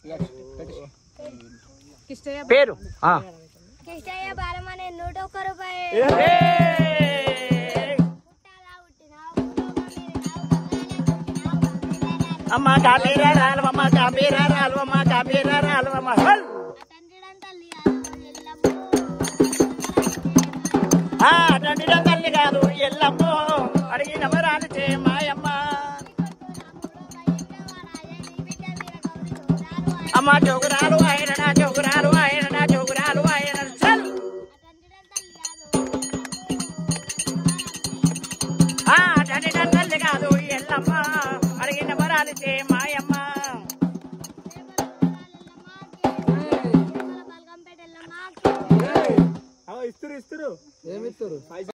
పేరు కిష్టయ్య బాలమనే 101 రూపాయలు. అమ్మ కాపీరా రాలవమ్మ కాపీరా రాలవమ్మ కాపీరా రాలవమ్మ తండ్రి తల్లి కాదు ఎల్లమ్మ అడిగిన వరాలు చే మాయమ్మ అమ్మ చౌకురాలు ఆయన చౌకురాలు ఆయన చౌకురాలు ఆయన తండ్రి తల్లి కాదు ఎల్లమ్మ అడిగిన వరాలు చే మాయమ్మ ఇస్తురు ఏమిస్తురు